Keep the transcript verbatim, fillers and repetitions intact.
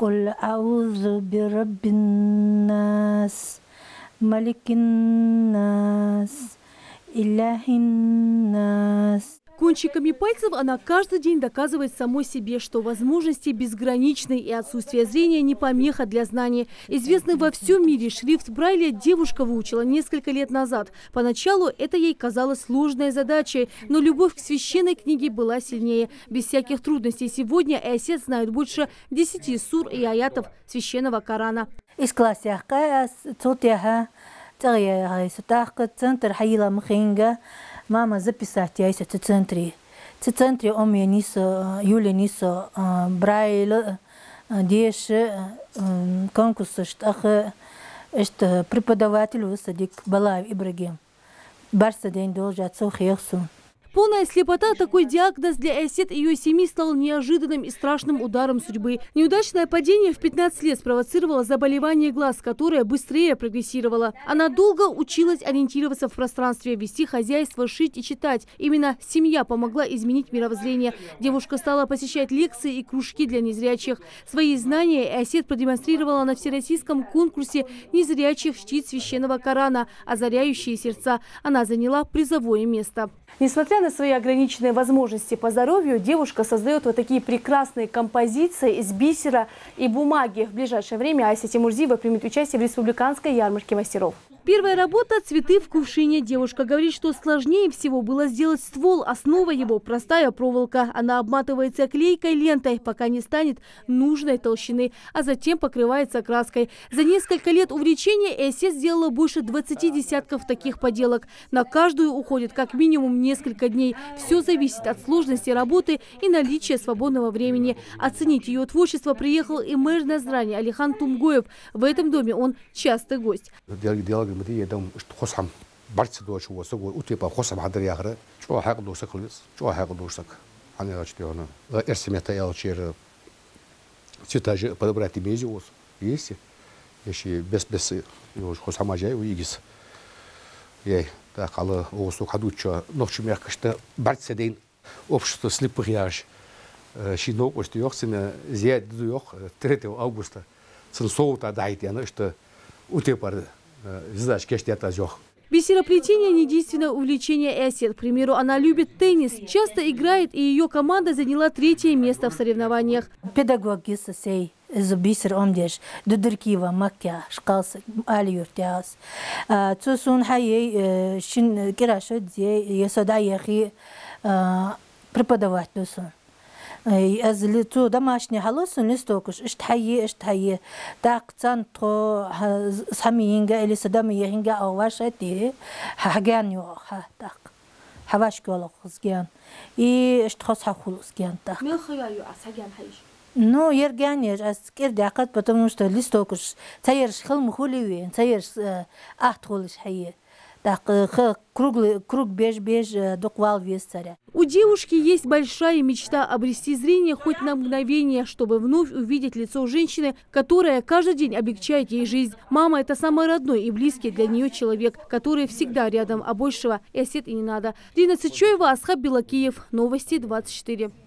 قل أعوذ برب الناس ملك الناس إله الناس. Кончиками пальцев она каждый день доказывает самой себе, что возможности безграничны и отсутствие зрения не помеха для знаний. Известный во всем мире шрифт Брайля девушка выучила несколько лет назад. Поначалу это ей казалось сложной задачей, но любовь к священной книге была сильнее. Без всяких трудностей сегодня Айсет знает больше десяти сур и аятов священного Корана. Из класса центр Хаила Мхинга. Мама записать я в центре. В центре у меня нисо, Юля нисо, Брайль, деш, конкурс, что что преподаватель высадик Балаев Ибрагим. Барса день должен отсохнуться. Полная слепота – такой диагноз для Айсет и ее семьи стал неожиданным и страшным ударом судьбы. Неудачное падение в пятнадцать лет спровоцировало заболевание глаз, которое быстрее прогрессировало. Она долго училась ориентироваться в пространстве, вести хозяйство, шить и читать. Именно семья помогла изменить мировоззрение. Девушка стала посещать лекции и кружки для незрячих. Свои знания Айсет продемонстрировала на всероссийском конкурсе незрячих чтит священного Корана, озаряющие сердца. Она заняла призовое место. Несмотря на свои ограниченные возможности по здоровью, девушка создает вот такие прекрасные композиции из бисера и бумаги. В ближайшее время Айся Тимурзиева примет участие в республиканской ярмарке мастеров. Первая работа – цветы в кувшине. Девушка говорит, что сложнее всего было сделать ствол. Основа его – простая проволока. Она обматывается клейкой лентой, пока не станет нужной толщины, а затем покрывается краской. За несколько лет увлечения Айсет сделала больше двадцати десятков таких поделок. На каждую уходит как минимум несколько дней. Все зависит от сложности работы и наличия свободного времени. Оценить ее творчество приехал и мэр Назрани Алихан Тумгоев. В этом доме он частый гость. مدية دم خصم برت دوش وسقو أتيبا خصم هذا ياخره شو حق دوسك خلص شو حق دوسك أنا أشتي هنا إرسمت يا أشير تيتاج بدبرتي ميزي وس يسي يشي بس بس يوش خصم جاي ويجلس يا ده قال وسوق حدوتشا نوش ميركشت برت سدين общество слепых яж شينو وشتي يوخسنا زياد دو يوخ تريتو أغسطس سنسوتا دايتي أنا что أتيبا Бисероплетение не единственное увлечение Айсет. К примеру, она любит теннис, часто играет, и ее команда заняла третье место в соревнованиях. Педагогиса сей из бисер омдеш, дудыркива, макя, шкалс, алиюртяс. Цусун хай шин кирашо дзе, есода яхи преподавать дусон. از اللي تو دماشني خلاص نستوكش اشتحيي اشتحيي تاقتان تو ساميينجا اللي سدامي يهينجا او واشتي حاجان يو ها تاق حواش كولا خزجان اي اشتخص خلص جان تاق من خيالو اسجان حيش نو يرجان يج كير دقات потому что листокش تايرش خل مخولي تايرش احتولش حيه круглый круг беж беж доквал весцаря. У девушки есть большая мечта обрести зрение хоть на мгновение, чтобы вновь увидеть лицо женщины, которая каждый день облегчает ей жизнь. Мама – это самый родной и близкий для нее человек, который всегда рядом, а большего Айсет и не надо. Дина Цичоева, Асхаб Белакиев. Новости двадцать четыре.